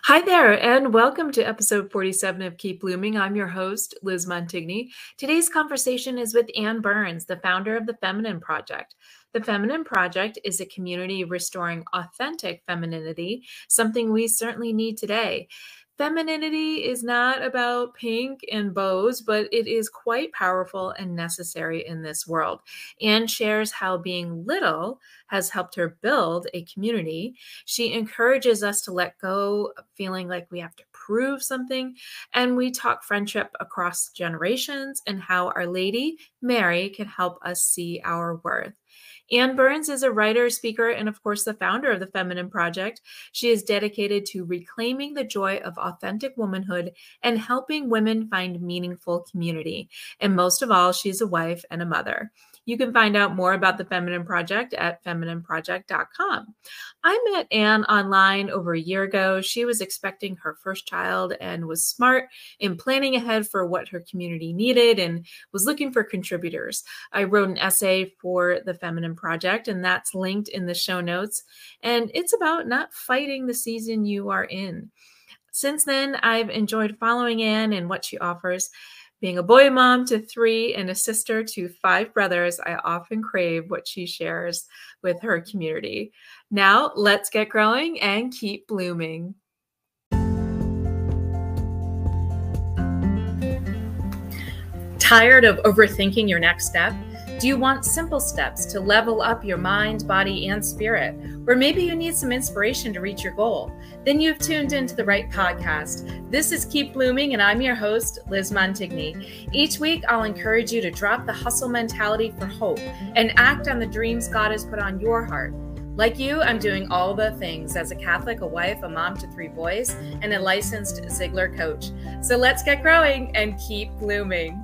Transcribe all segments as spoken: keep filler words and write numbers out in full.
Hi there, and welcome to episode forty-seven of Keep Blooming. I'm your host, Liz Montigny. Today's conversation is with Ann Burns, the founder of the Feminine Project. The Feminine Project is a community restoring authentic femininity, something we certainly need today. Femininity is not about pink and bows, but it is quite powerful and necessary in this world. Anne shares how being little has helped her build a community. She encourages us to let go of feeling like we have to prove something. And we talk friendship across generations and how Our Lady, Mary, can help us see our worth. Ann Burns is a writer, speaker, and of course, the founder of the Feminine Project. She is dedicated to reclaiming the joy of authentic womanhood and helping women find meaningful community. And most of all, she's a wife and a mother. You can find out more about the Feminine Project at feminine project dot com. I met Anne online over a year ago. She was expecting her first child and was smart in planning ahead for what her community needed and was looking for contributors. I wrote an essay for the Feminine Project, and that's linked in the show notes. And it's about not fighting the season you are in. Since then, I've enjoyed following Anne and what she offers. Being a boy mom to three and a sister to five brothers, I often crave what she shares with her community. Now, let's get growing and keep blooming. Tired of overthinking your next step? Do you want simple steps to level up your mind, body, and spirit? Or maybe you need some inspiration to reach your goal? Then you've tuned into the right podcast. This is Keep Blooming, and I'm your host, Liz Montigny. Each week, I'll encourage you to drop the hustle mentality for hope and act on the dreams God has put on your heart. Like you, I'm doing all the things as a Catholic, a wife, a mom to three boys, and a licensed Ziglar coach. So let's get growing and keep blooming.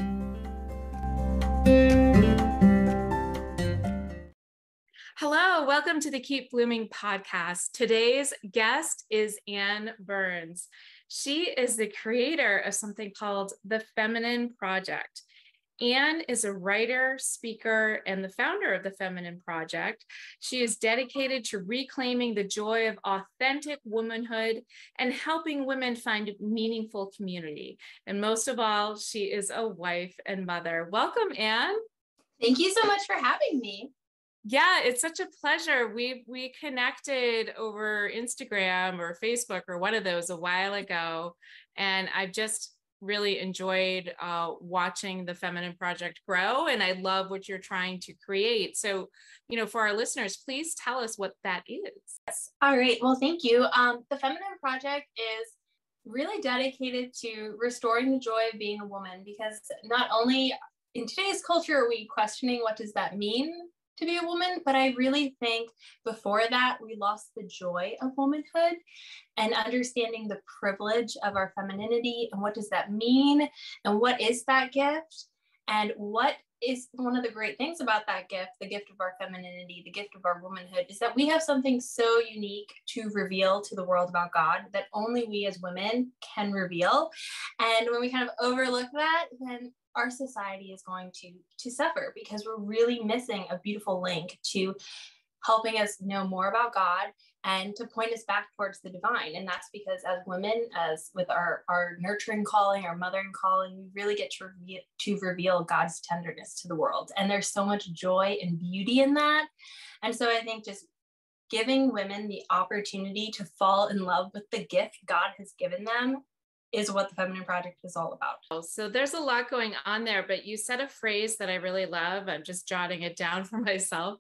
Hello, welcome to the Keep Blooming podcast. Today's guest is Ann Burns. She is the creator of something called the Feminine Project. Ann is a writer, speaker, and the founder of the Feminine Project. She is dedicated to reclaiming the joy of authentic womanhood and helping women find meaningful community. And most of all, she is a wife and mother. Welcome, Ann. Thank you so much for having me. Yeah, it's such a pleasure. We we connected over Instagram or Facebook or one of those a while ago, and I've just really enjoyed uh, watching the Feminine Project grow, and I love what you're trying to create. So, you know, for our listeners, please tell us what that is. Yes. All right. Well, thank you. Um, the Feminine Project is really dedicated to restoring the joy of being a woman, because not only in today's culture are we questioning what does that mean to be a woman, but I really think before that we lost the joy of womanhood and understanding the privilege of our femininity and what does that mean and what is that gift and what is one of the great things about that gift, the gift of our femininity, the gift of our womanhood, is that we have something so unique to reveal to the world about God that only we as women can reveal. And when we kind of overlook that, then our society is going to to suffer, because we're really missing a beautiful link to helping us know more about God and to point us back towards the divine. And that's because as women, as with our, our nurturing calling, our mothering calling, we really get to, re- to reveal God's tenderness to the world. And there's so much joy and beauty in that. And so I think just giving women the opportunity to fall in love with the gift God has given them is what the Feminine Project is all about. So there's a lot going on there, but you said a phrase that I really love. I'm just jotting it down for myself.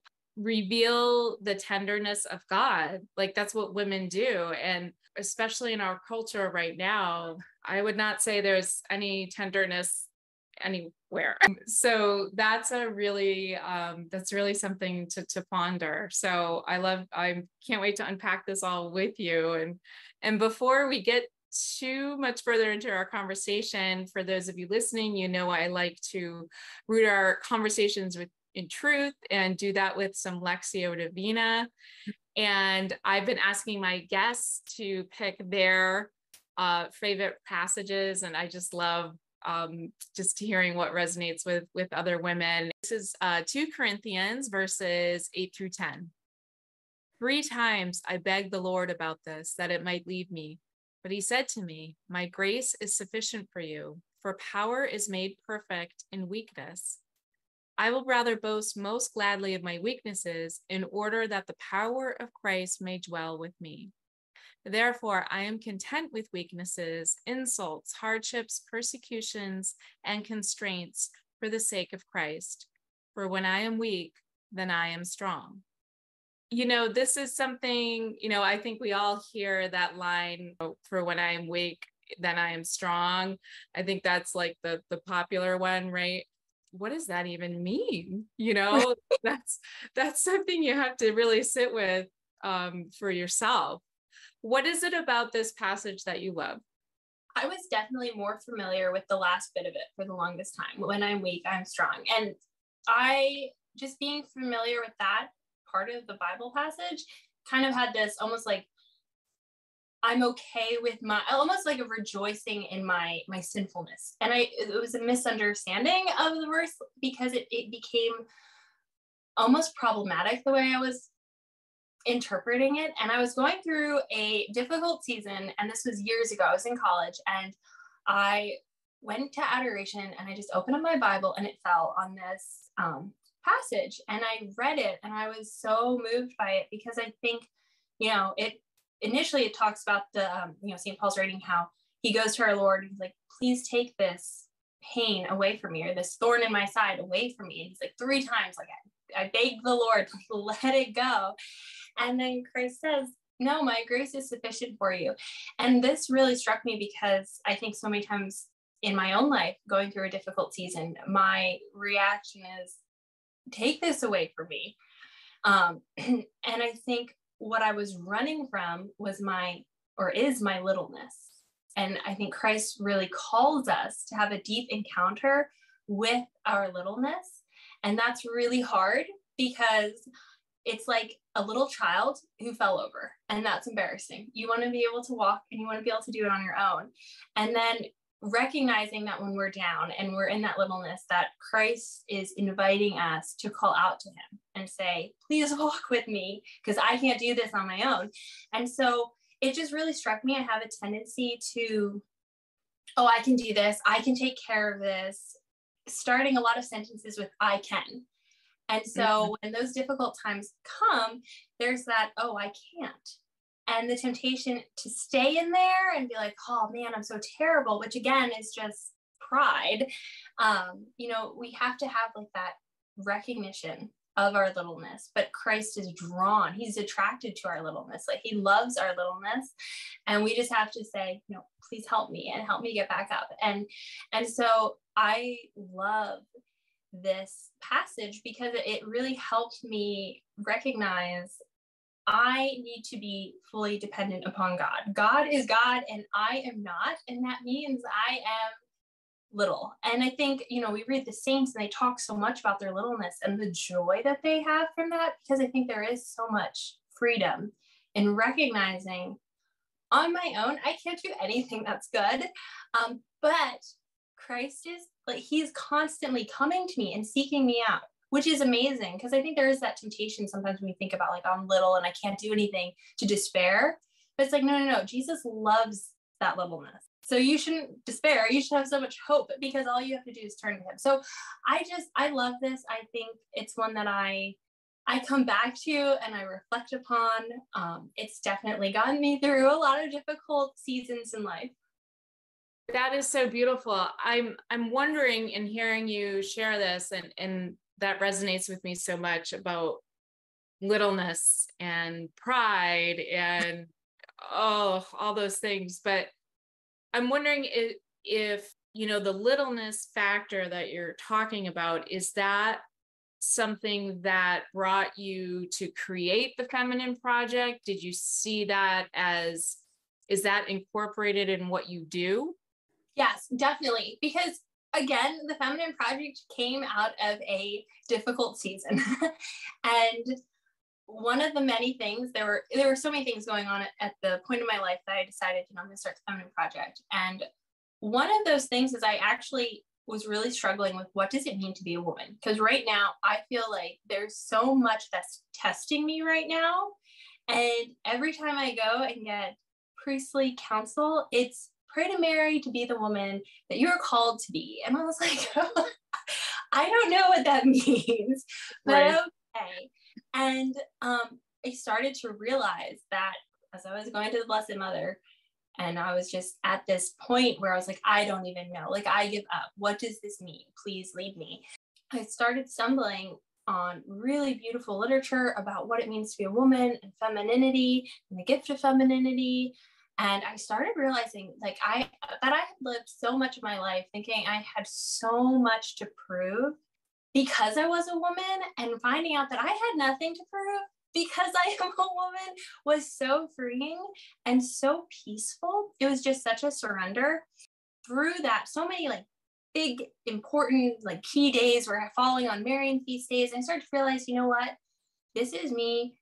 Reveal the tenderness of God. Like that's what women do. And especially in our culture right now, I would not say there's any tenderness anywhere. So that's a really, um, that's really something to, to ponder. So I love, I can't wait to unpack this all with you. And, and before we get too much further into our conversation, for those of you listening, you know I like to root our conversations with in truth and do that with some Lectio Divina. And I've been asking my guests to pick their uh, favorite passages, and I just love um, just hearing what resonates with with other women. This is uh, two Corinthians verses eight through ten. Three times I begged the Lord about this, that it might leave me. But he said to me, my grace is sufficient for you, for power is made perfect in weakness. I will rather boast most gladly of my weaknesses in order that the power of Christ may dwell with me. Therefore, I am content with weaknesses, insults, hardships, persecutions, and constraints for the sake of Christ. For when I am weak, then I am strong. You know, this is something, you know, I think we all hear that line, for when I am weak, then I am strong. I think that's like the, the popular one, right? What does that even mean? You know, that's, that's something you have to really sit with um, for yourself. What is it about this passage that you love? I was definitely more familiar with the last bit of it for the longest time. When I'm weak, I'm strong. And I, just being familiar with that part of the Bible passage, kind of had this almost like, I'm okay with my, almost like a rejoicing in my, my sinfulness. And I, it was a misunderstanding of the verse because it, it became almost problematic the way I was interpreting it. And I was going through a difficult season, and this was years ago. I was in college, and I went to adoration, and I just opened up my Bible, and it fell on this um, passage, and I read it, and I was so moved by it because I think, you know, it initially it talks about the, um, you know, Saint Paul's writing how he goes to our Lord, and he's like, please take this pain away from me, or this thorn in my side away from me. And he's like, three times, like, I, I begged the Lord, let it go. And then Christ says, no, my grace is sufficient for you. And this really struck me because I think so many times in my own life, going through a difficult season, my reaction is, take this away from me. Um, and I think what I was running from was my, or is my littleness. And I think Christ really calls us to have a deep encounter with our littleness. And that's really hard because it's like a little child who fell over, and that's embarrassing. You want to be able to walk, and you want to be able to do it on your own. And then recognizing that when we're down and we're in that littleness, that Christ is inviting us to call out to him and say, please walk with me, because I can't do this on my own. And so it just really struck me. I have a tendency to, oh, I can do this. I can take care of this. Starting a lot of sentences with I can. And so mm-hmm. when those difficult times come, there's that, oh, I can't. And the temptation to stay in there and be like, oh man, I'm so terrible, which again is just pride. Um, you know, we have to have like that recognition of our littleness, but Christ is drawn, he's attracted to our littleness. Like he loves our littleness. And we just have to say, you know, please help me and help me get back up. And, and so I love this passage because it really helped me recognize I need to be fully dependent upon God. God is God and I am not. And that means I am little. And I think, you know, we read the saints and they talk so much about their littleness and the joy that they have from that, because I think there is so much freedom in recognizing on my own, I can't do anything that's good. Um, but Christ is like, he's constantly coming to me and seeking me out, which is amazing. Because I think there is that temptation sometimes when we think about like, I'm little and I can't do anything, to despair. But it's like, no, no, no. Jesus loves that littleness. So you shouldn't despair. You should have so much hope because all you have to do is turn to him. So I just, I love this. I think it's one that I, I come back to and I reflect upon. Um, it's definitely gotten me through a lot of difficult seasons in life. That is so beautiful. I'm I'm wondering in hearing you share this, and, and that resonates with me so much about littleness and pride and oh, all those things. But I'm wondering if, if, you know, the littleness factor that you're talking about, is that something that brought you to create the Feminine Project? Did you see that as, is that incorporated in what you do? Yes, definitely. Because again, the Feminine Project came out of a difficult season. And one of the many things, there were there were so many things going on at, at the point in my life that I decided, you know, I'm going to start the Feminine Project. And one of those things is I actually was really struggling with, what does it mean to be a woman? Because right now I feel like there's so much that's testing me right now. And every time I go and get priestly counsel. It's pray to Mary to be the woman that you're called to be. And I was like, oh, I don't know what that means, but right. Okay. And um, I started to realize that as I was going to the Blessed Mother, and I was just at this point where I was like, I don't even know. Like, I give up. What does this mean? Please lead me. I started stumbling on really beautiful literature about what it means to be a woman and femininity and the gift of femininity. And I started realizing like I that I had lived so much of my life thinking I had so much to prove because I was a woman, and finding out that I had nothing to prove because I am a woman was so freeing and so peaceful. It was just such a surrender. Through that, so many like big, important, like key days were falling on Marian feast days. And I started to realize, you know what? This is me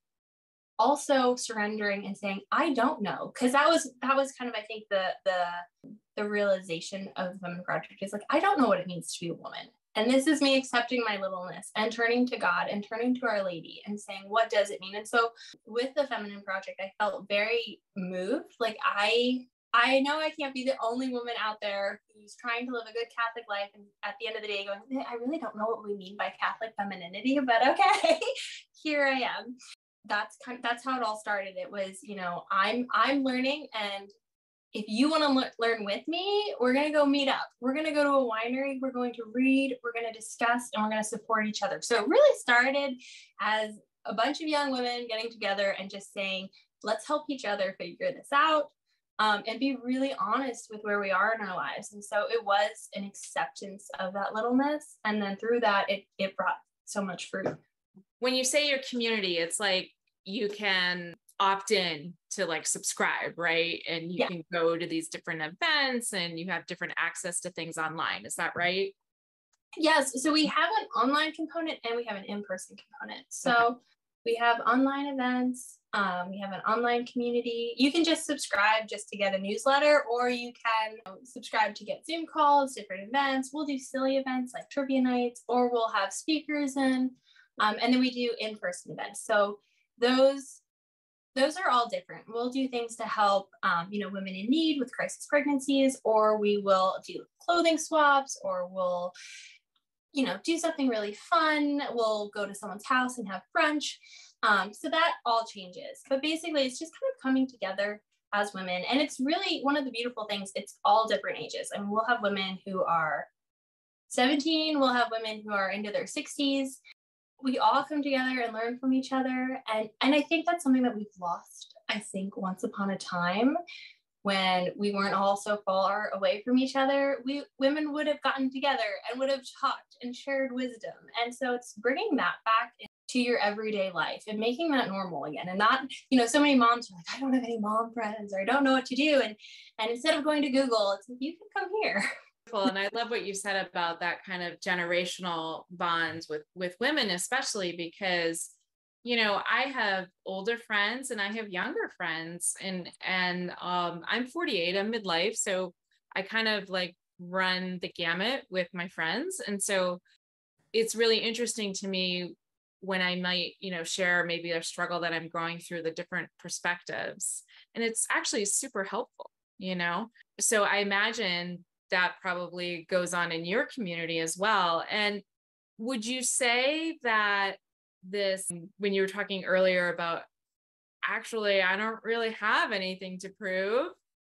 also surrendering and saying, I don't know. Cause that was, that was kind of, I think the, the, the realization of the Feminine Project is like, I don't know what it means to be a woman. And this is me accepting my littleness and turning to God and turning to Our Lady and saying, what does it mean? And so with the Feminine Project, I felt very moved. Like I, I know I can't be the only woman out there who's trying to live a good Catholic life. And at the end of the day going, I really don't know what we mean by Catholic femininity, but okay, here I am. That's kind of, that's how it all started. It was, you know, I'm, I'm learning, and if you want to le- learn with me, we're going to go meet up. We're going to go to a winery. We're going to read, we're going to discuss, and we're going to support each other. So it really started as a bunch of young women getting together and just saying, let's help each other figure this out, um, and be really honest with where we are in our lives. And so it was an acceptance of that littleness. And then through that, it, it brought so much fruit. When you say your community, it's like you can opt in to like subscribe, right? And you yeah. can go to these different events and you have different access to things online. Is that right? Yes. So we have an online component and we have an in-person component. So okay. we have online events. Um, we have an online community. You can just subscribe just to get a newsletter, or you can you know, subscribe to get Zoom calls, different events. We'll do silly events like trivia nights, or we'll have speakers in, um, and then we do in-person events. So those Those are all different. We'll do things to help, um, you know, women in need with crisis pregnancies, or we will do clothing swaps, or we'll, you know, do something really fun. We'll go to someone's house and have brunch. Um, so that all changes. But basically, it's just kind of coming together as women. And it's really one of the beautiful things. It's all different ages. I mean, we'll have women who are seventeen. We'll have women who are into their sixties. We all come together and learn from each other. And, and I think that's something that we've lost, I think, once upon a time when we weren't all so far away from each other. We women would have gotten together and would have talked and shared wisdom. And so it's bringing that back into your everyday life and making that normal again. And not, you know, so many moms are like, I don't have any mom friends, or I don't know what to do. And, and instead of going to Google, it's like, you can come here. And I love what you said about that kind of generational bonds with, with women, especially because, you know, I have older friends and I have younger friends, and, and um, I'm forty-eight, I'm midlife. So I kind of like run the gamut with my friends. And so it's really interesting to me when I might, you know, share maybe a struggle that I'm going through, the different perspectives. And it's actually super helpful, you know? So I imagine that probably goes on in your community as well. And would you say that this, when you were talking earlier about, actually, I don't really have anything to prove,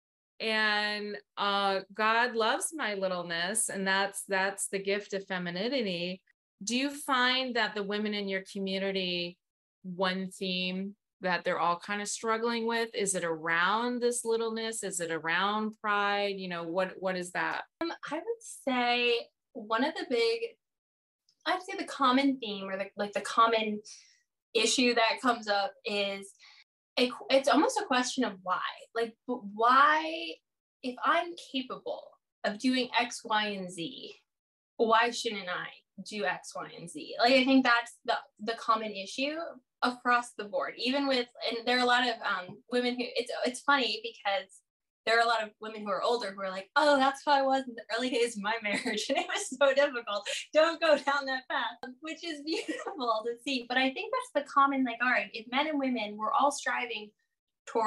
and uh, God loves my littleness, and that's that's the gift of femininity. Do you find that the women in your community, one theme that they're all kind of struggling with, is it around this littleness? Is it around pride? You know, what what is that? Um, I would say one of the big, I'd say the common theme, or the, like the common issue that comes up is a, it's almost a question of why. Like, but why, if I'm capable of doing X, Y, and Z, why shouldn't I do X, Y, and Z? Like, I think that's the, the common issue across the board, even with, and there are a lot of um, women who, it's it's funny because there are a lot of women who are older who are like, oh, that's how I was in the early days of my marriage, and it was so difficult. Don't go down that path, which is beautiful to see. But I think that's the common, like, all right, if men and women, we're all striving towards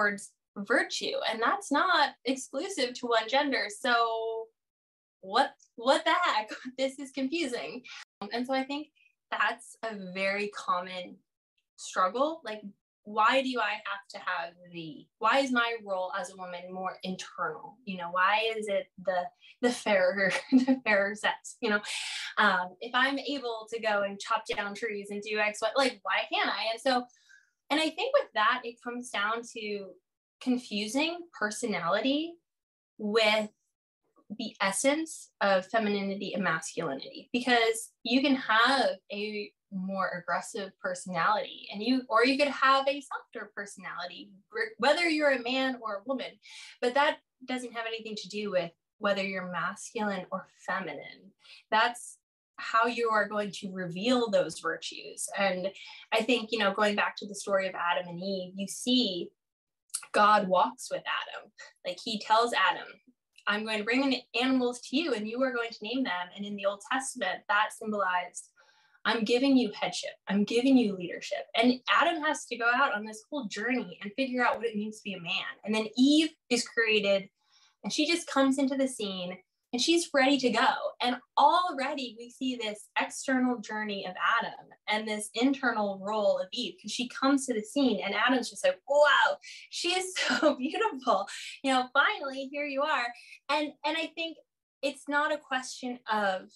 virtue, and that's not exclusive to one gender. So what what the heck? This is confusing. And so I think that's a very common struggle. Like, why do I have to have the, why is my role as a woman more internal? You know, why is it the the fairer, the fairer sex? You know, um, if I'm able to go and chop down trees and do X, Y, like, why can't I? And so, and I think with that, it comes down to confusing personality with the essence of femininity and masculinity, because you can have a more aggressive personality and you, or you could have a softer personality, whether you're a man or a woman, but that doesn't have anything to do with whether you're masculine or feminine. That's how you are going to reveal those virtues. And I think, you know, going back to the story of Adam and Eve, you see God walks with Adam. Like, he tells Adam, I'm going to bring animals to you and you are going to name them. And in the Old Testament, that symbolized, I'm giving you headship, I'm giving you leadership. And Adam has to go out on this whole journey and figure out what it means to be a man. And then Eve is created and she just comes into the scene and she's ready to go. And already we see this external journey of Adam and this internal role of Eve, because she comes to the scene and Adam's just like, wow, she is so beautiful. You know, finally, here you are. And, and I think it's not a question of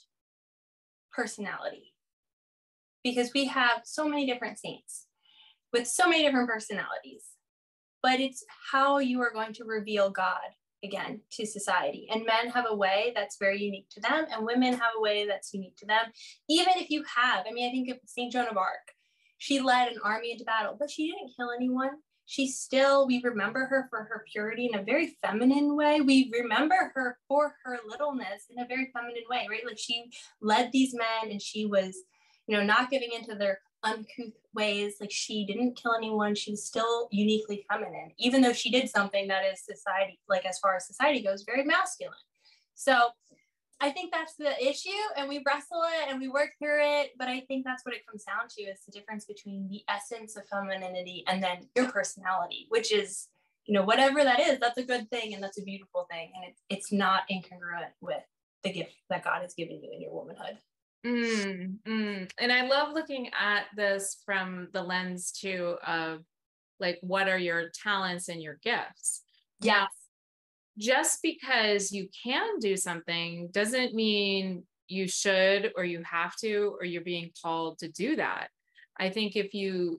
personality, because we have so many different saints with so many different personalities, but it's how you are going to reveal God again to society. And men have a way that's very unique to them, and women have a way that's unique to them. Even if you have, I mean, I think of Saint Joan of Arc, she led an army into battle, but she didn't kill anyone. She still, we remember her for her purity in a very feminine way. We remember her for her littleness in a very feminine way, right? Like, she led these men and she was, you know, not giving into their uncouth ways. Like, she didn't kill anyone. She was still uniquely feminine, even though she did something that is society, like as far as society goes, very masculine. So I think that's the issue, and we wrestle it and we work through it. But I think that's what it comes down to, is the difference between the essence of femininity and then your personality, which is, you know, whatever that is, that's a good thing and that's a beautiful thing. And it's, it's not incongruent with the gift that God has given you in your womanhood. Mm, mm. And I love looking at this from the lens too of, like, what are your talents and your gifts? Yes. Now, just because you can do something doesn't mean you should or you have to or you're being called to do that. I think if you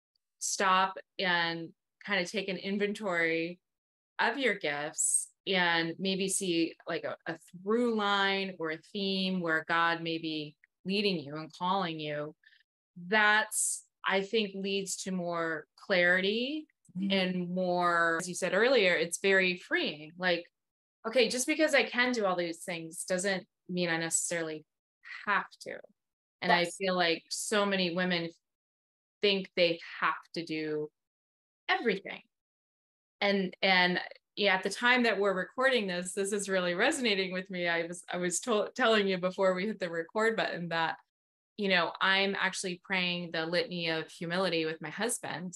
stop and kind of take an inventory of your gifts and maybe see like a, a through line or a theme where God may be leading you and calling you, that's, I think, leads to more clarity and more, as you said earlier, it's very freeing. Like, okay, just because I can do all these things doesn't mean I necessarily have to. And yes. I feel like so many women think they have to do everything. And, and yeah, at the time that we're recording this, this is really resonating with me. I was, I was to- telling you before we hit the record button that, you know, I'm actually praying the litany of humility with my husband.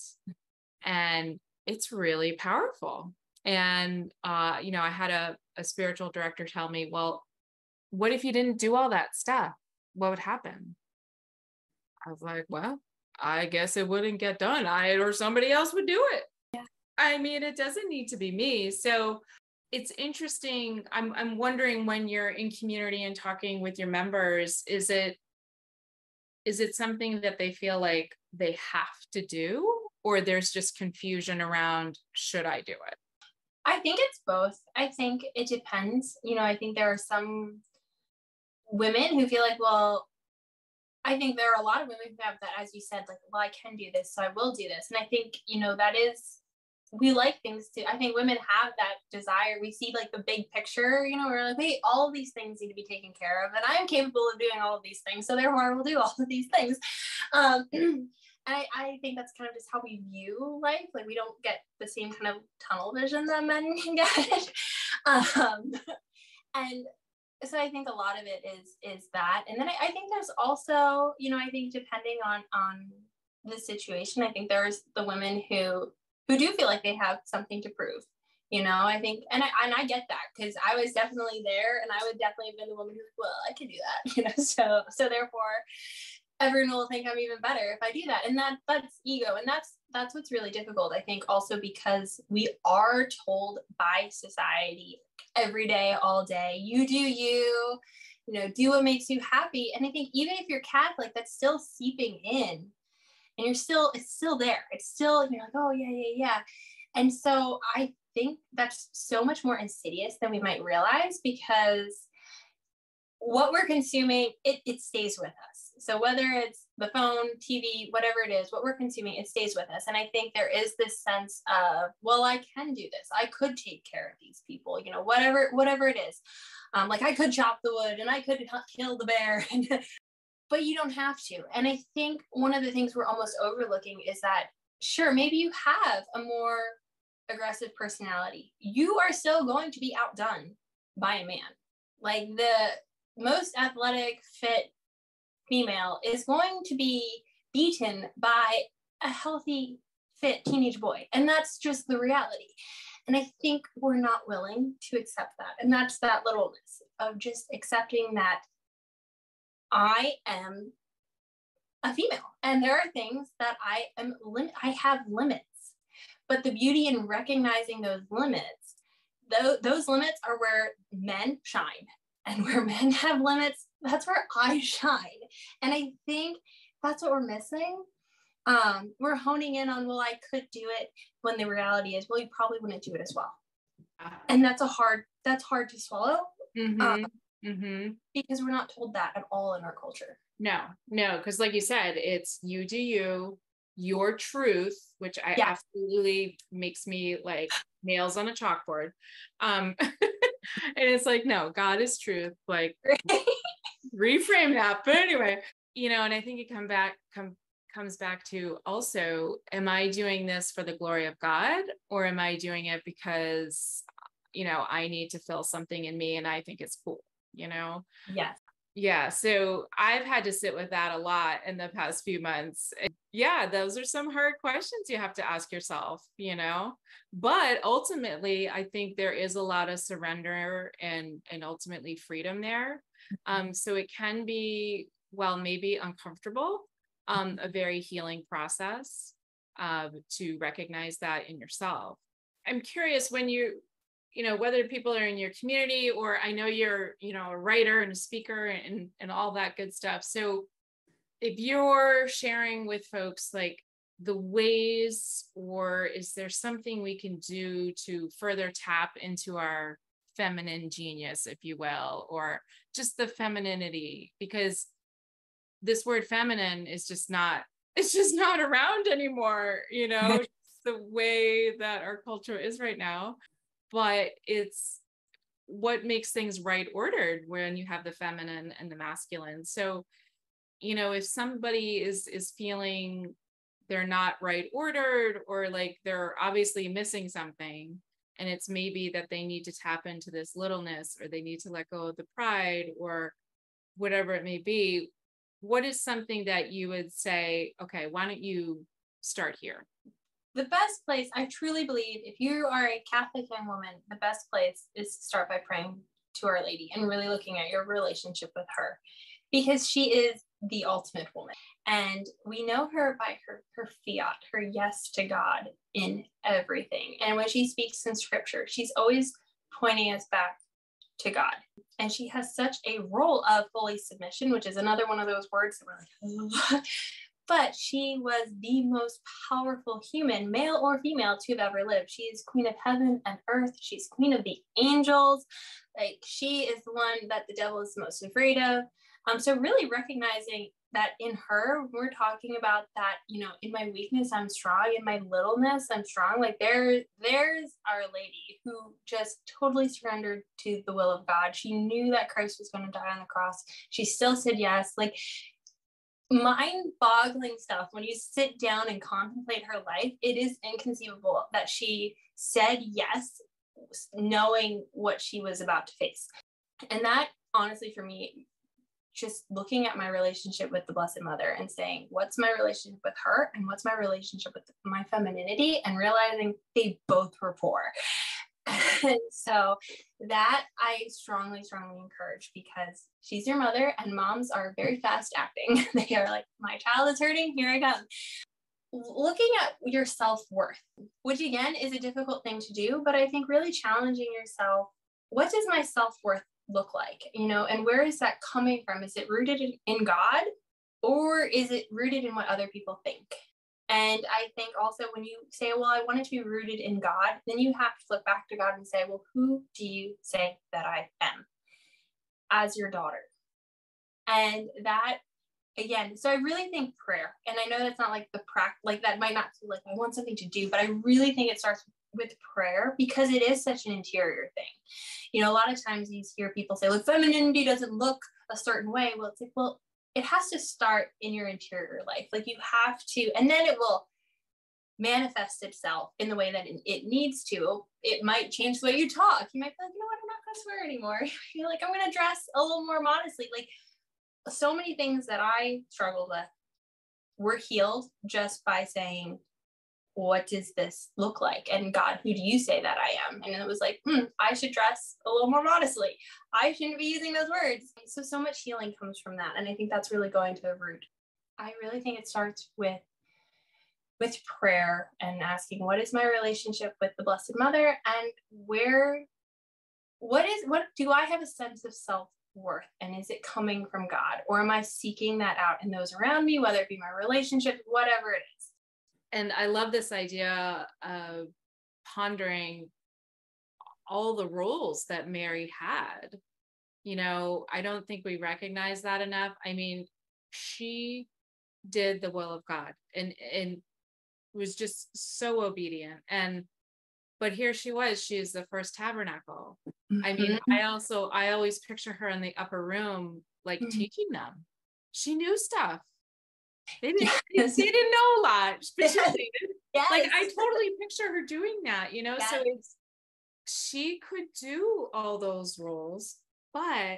And it's really powerful. And, uh, you know, I had a, a spiritual director tell me, well, what if you didn't do all that stuff? What would happen? I was like, well, I guess it wouldn't get done. I, or somebody else would do it. Yeah. I mean, it doesn't need to be me. So it's interesting. I'm, I'm wondering, when you're in community and talking with your members, is it, is it something that they feel like they have to do? Or there's just confusion around, should I do it? I think it's both. I think it depends. You know, I think there are some women who feel like, well, I think there are a lot of women who have that, as you said, like, well, I can do this, so I will do this. And I think, you know, that is, we like things to, I think women have that desire. We see like the big picture, you know, we're like, wait, all of these things need to be taken care of. And I am capable of doing all of these things. So therefore I will do all of these things. Um, And I, I think that's kind of just how we view life. Like, we don't get the same kind of tunnel vision that men can get. um, and so I think a lot of it is is that. And then I, I think there's also, you know, I think depending on, on the situation, I think there's the women who who do feel like they have something to prove. You know, I think, and I, and I get that, because I was definitely there, and I would definitely have been the woman who's like, well, I can do that, you know, so, so therefore everyone will think I'm even better if I do that. And that that's ego. And that's, that's what's really difficult, I think, also because we are told by society every day, all day, you do you, you know, do what makes you happy. And I think even if you're Catholic, that's still seeping in, and you're still, it's still there. It's still, you're like, oh yeah, yeah, yeah. And so I think that's so much more insidious than we might realize, because what we're consuming, it, it stays with us. So whether it's the phone, T V, whatever it is, what we're consuming, it stays with us. And I think there is this sense of, well, I can do this. I could take care of these people, you know, whatever, whatever it is. Um, like I could chop the wood and I could kill the bear, but you don't have to. And I think one of the things we're almost overlooking is that, sure, maybe you have a more aggressive personality, you are still going to be outdone by a man. Like the most athletic, fit female is going to be beaten by a healthy, fit teenage boy. And that's just the reality. And I think we're not willing to accept that. And that's that littleness of just accepting that I am a female, and there are things that I am lim- I have limits. But the beauty in recognizing those limits, th- those limits are where men shine. And where men have limits, that's where I shine. And I think that's what we're missing. Um, we're honing in on, well, I could do it, when the reality is, well, you probably wouldn't do it as well. And that's a hard, that's hard to swallow. Mm-hmm. Um, mm-hmm. Because we're not told that at all in our culture. No, no, because like you said, it's you do you, your truth, which I Yeah. absolutely makes me like nails on a chalkboard. Um, and it's like, no, God is truth. Like reframe that. But anyway, you know, and I think it come back, come comes back to also, am I doing this for the glory of God, or am I doing it because, you know, I need to feel something in me and I think it's cool, you know? Yes. Yeah. So I've had to sit with that a lot in the past few months. And yeah, those are some hard questions you have to ask yourself, you know, but ultimately, I think there is a lot of surrender and, and ultimately freedom there. Um, so it can be, well, maybe uncomfortable, um, a very healing process, uh, to recognize that in yourself. I'm curious, when you, you know, whether people are in your community, or I know you're, you know, a writer and a speaker and, and all that good stuff. So if you're sharing with folks like the ways, or is there something we can do to further tap into our feminine genius, if you will, or just the femininity, because this word feminine is just not, it's just not around anymore, you know, the way that our culture is right now. But it's what makes things right ordered when you have the feminine and the masculine. So, you know, if somebody is is feeling they're not right ordered, or like they're obviously missing something, and it's maybe that they need to tap into this littleness, or they need to let go of the pride, or whatever it may be, what is something that you would say, okay, why don't you start here? The best place, I truly believe, if you are a Catholic young woman, the best place is to start by praying to Our Lady and really looking at your relationship with her, because she is the ultimate woman. And we know her by her, her fiat, her yes to God in everything. And when she speaks in scripture, she's always pointing us back to God. And she has such a role of holy submission, which is another one of those words that we're like, oh. But she was the most powerful human, male or female, to have ever lived. She is queen of heaven and earth. She's queen of the angels. Like, she is the one that the devil is most afraid of. Um, so really recognizing that in her, we're talking about that, you know, in my weakness, I'm strong. In my littleness, I'm strong. Like there, there's Our Lady, who just totally surrendered to the will of God. She knew that Christ was going to die on the cross. She still said yes. Like, mind-boggling stuff. When you sit down and contemplate her life, it is inconceivable that she said yes, knowing what she was about to face. And that, honestly, for me, just looking at my relationship with the Blessed Mother and saying, what's my relationship with her and what's my relationship with my femininity, and realizing they both were poor. And so that I strongly, strongly encourage, because she's your mother and moms are very fast acting. They are like, my child is hurting, here I come. Looking at your self-worth, which again is a difficult thing to do, but I think really challenging yourself. What does my self-worth look like? You know, and where is that coming from? Is it rooted in, in God, or is it rooted in what other people think? And I think also when you say, well, I want it to be rooted in God, then you have to look back to God and say, well, who do you say that I am as your daughter? And that, again, so I really think prayer, and I know that's not like the practice, like that might not feel like I want something to do, but I really think it starts with prayer, because it is such an interior thing. You know, a lot of times you hear people say, like, femininity doesn't look a certain way. Well, it's like, well, it has to start in your interior life. Like you have to, and then it will manifest itself in the way that it, it needs to. It might change the way you talk. You might be like, you know what, I'm not going to swear anymore. You're like, I'm going to dress a little more modestly. Like so many things that I struggled with were healed just by saying, what does this look like? And God, who do you say that I am? And it was like, hmm, I should dress a little more modestly. I shouldn't be using those words. So, so much healing comes from that. And I think that's really going to a root. I really think it starts with, with prayer and asking, what is my relationship with the Blessed Mother? And where, what is, what do I have a sense of self-worth? And is it coming from God? Or am I seeking that out in those around me, whether it be my relationship, whatever it is? And I love this idea of pondering all the roles that Mary had. You know, I don't think we recognize that enough. I mean, she did the will of God and, and was just so obedient. And, but here she was, she is the first tabernacle. Mm-hmm. I mean, I also, I always picture her in the upper room, like mm-hmm. teaching them. She knew stuff. They didn't, yes. they didn't know a lot, but she did. Yes. Like I totally picture her doing that, you know, yes. So it's, she could do all those roles, but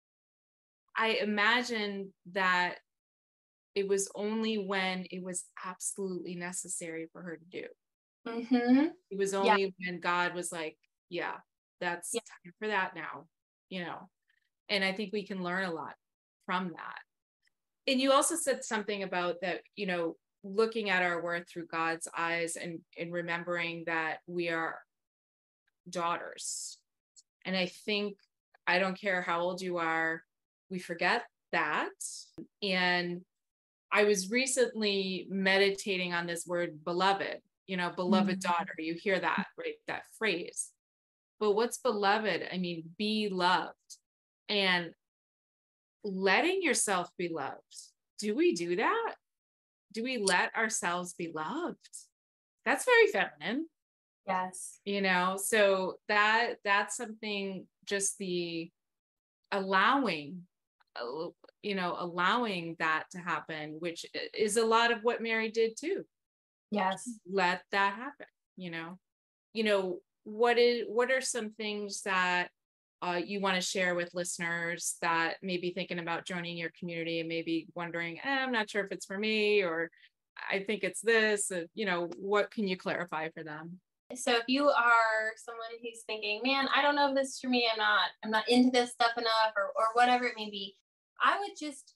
I imagine that it was only when it was absolutely necessary for her to do. Mm-hmm. It was only yeah. when God was like, yeah, that's yeah. time for that now, you know, and I think we can learn a lot from that. And you also said something about that, you know, looking at our worth through God's eyes and, and remembering that we are daughters. And I think, I don't care how old you are, we forget that. And I was recently meditating on this word beloved, you know, beloved mm-hmm. daughter. You hear that, right? That phrase. But what's beloved? I mean, be loved. And letting yourself be loved. Do we do that? Do we let ourselves be loved? That's very feminine. Yes. You know, so that that's something, just the allowing, you know, allowing that to happen, which is a lot of what Mary did too. Yes. Let that happen, you know. You know, what is what are some things that Uh, you want to share with listeners that may be thinking about joining your community and maybe wondering, eh, I'm not sure if it's for me, or I think it's this, uh, you know, what can you clarify for them? So if you are someone who's thinking, man, I don't know if this is for me, I'm not, I'm not into this stuff enough, or, or whatever it may be, I would just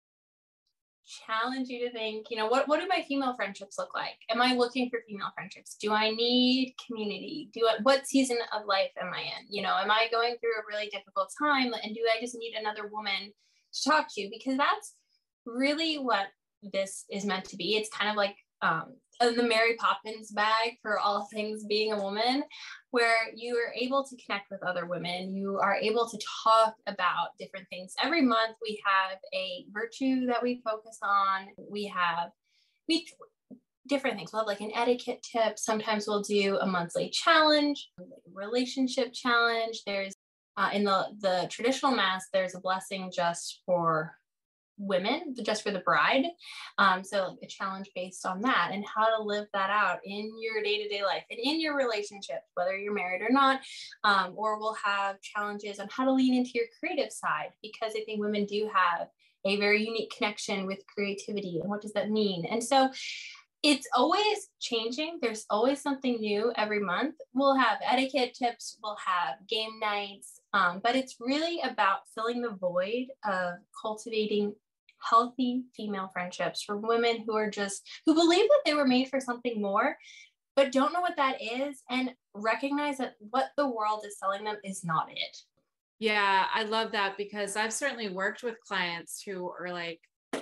challenge you to think, you know, what, what do my female friendships look like? Am I looking for female friendships? Do I need community? Do I, what season of life am I in? You know, am I going through a really difficult time? And do I just need another woman to talk to? Because that's really what this is meant to be. It's kind of like um, the Mary Poppins bag for all things being a woman, where you are able to connect with other women. You are able to talk about different things. Every month we have a virtue that we focus on. We have we different things. We'll have like an etiquette tip. Sometimes we'll do a monthly challenge, like a relationship challenge. There's uh, in the, the traditional mass, there's a blessing just for women, just for the bride. Um, so like a challenge based on that and how to live that out in your day-to-day life and in your relationships, whether you're married or not. Um, or we'll have challenges on how to lean into your creative side, because I think women do have a very unique connection with creativity. And what does that mean? And so it's always changing. There's always something new every month. We'll have etiquette tips, we'll have game nights, um, but it's really about filling the void of cultivating healthy female friendships for women who are just, who believe that they were made for something more, but don't know what that is, and recognize that what the world is selling them is not it. Yeah, I love that, because I've certainly worked with clients who are like,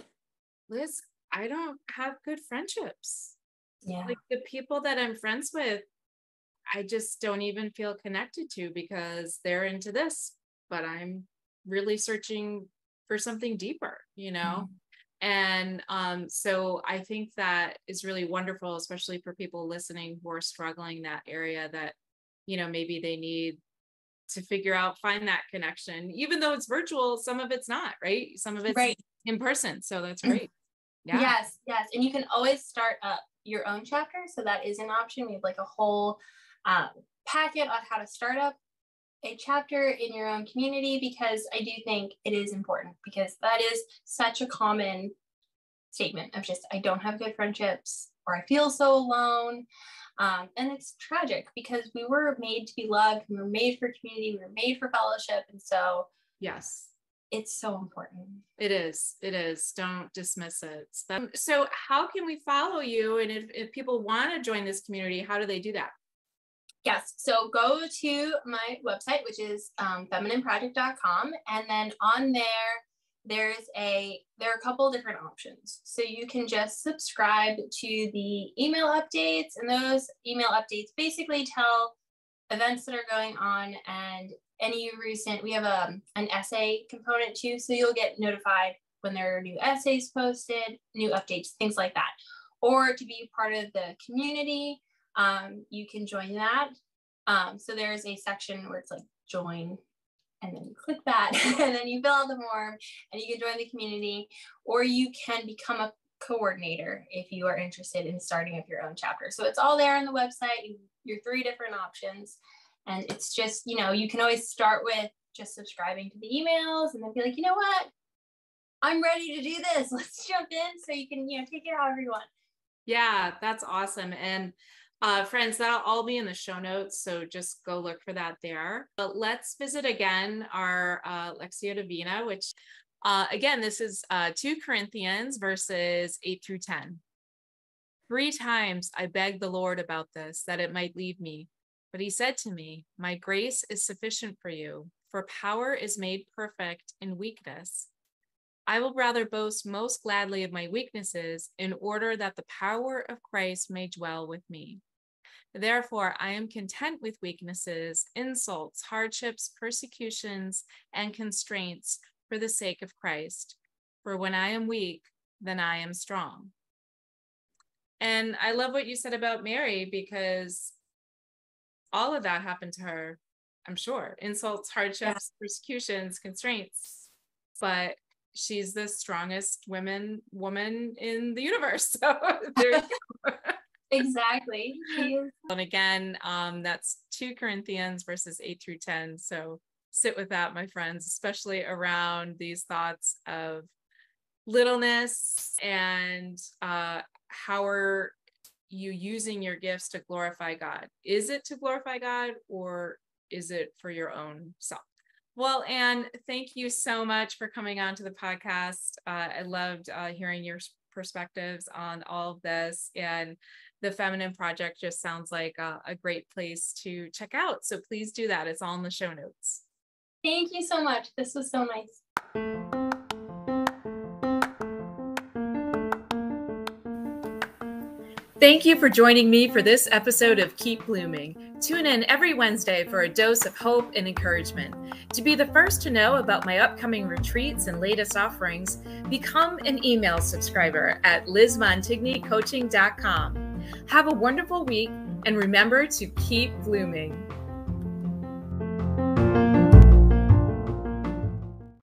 Liz, I don't have good friendships. Yeah. Like the people that I'm friends with, I just don't even feel connected to, because they're into this, but I'm really searching for something deeper, you know? Mm-hmm. And um, so I think that is really wonderful, especially for people listening who are struggling in that area, that, you know, maybe they need to figure out, find that connection, even though it's virtual. Some of it's not, right? Some of it's right. in person. So that's great. Yeah. Yes, yes. And you can always start up your own chapter. So that is an option. We have like a whole um, packet on how to start up a chapter in your own community, because I do think it is important, because that is such a common statement of just, I don't have good friendships, or I feel so alone. Um, and it's tragic, because we were made to be loved. We were made for community. We were made for fellowship. And so, yes. It's so important. It is. It is. Don't dismiss it. So, so how can we follow you? And if, if people want to join this community, how do they do that? Yes. So go to my website, which is um, feminine project dot com. And then on there, there's a, there are a couple different options. So you can just subscribe to the email updates, and those email updates basically tell events that are going on and any recent, we have a, an essay component too. So you'll get notified when there are new essays posted, new updates, things like that. Or to be part of the community, um, you can join that. Um, so there's a section where it's like join, and then you click that and then you fill out the form and you can join the community, or you can become a coordinator if you are interested in starting up your own chapter. So it's all there on the website, your three different options. And it's just, you know, you can always start with just subscribing to the emails and then be like, you know what, I'm ready to do this. Let's jump in. So you can, you know, take it however you want. Yeah, that's awesome. And uh, friends, that'll all be in the show notes. So just go look for that there. But let's visit again our uh, Lectio Divina, which uh, again, this is uh, two Corinthians verses eight through ten. Three times I begged the Lord about this, that it might leave me. But he said to me, my grace is sufficient for you, for power is made perfect in weakness. I will rather boast most gladly of my weaknesses, in order that the power of Christ may dwell with me. Therefore, I am content with weaknesses, insults, hardships, persecutions, and constraints for the sake of Christ. For when I am weak, then I am strong. And I love what you said about Mary, because all of that happened to her, I'm sure. Insults, hardships, yeah. persecutions, constraints. But she's the strongest women woman in the universe. So there you go. Exactly. She is. And again, um, that's two Corinthians verses eight through ten. So sit with that, my friends, especially around these thoughts of littleness and uh, how are you using your gifts to glorify God? Is it to glorify God, or is it for your own self? Well, Anne, thank you so much for coming on to the podcast. Uh, I loved uh, hearing your perspectives on all of this, and the Feminine Project just sounds like a, a great place to check out. So please do that. It's all in the show notes. Thank you so much. This was so nice. Thank you for joining me for this episode of Keep Blooming. Tune in every Wednesday for a dose of hope and encouragement. To be the first to know about my upcoming retreats and latest offerings, become an email subscriber at liz montigny coaching dot com. Have a wonderful week, and remember to keep blooming.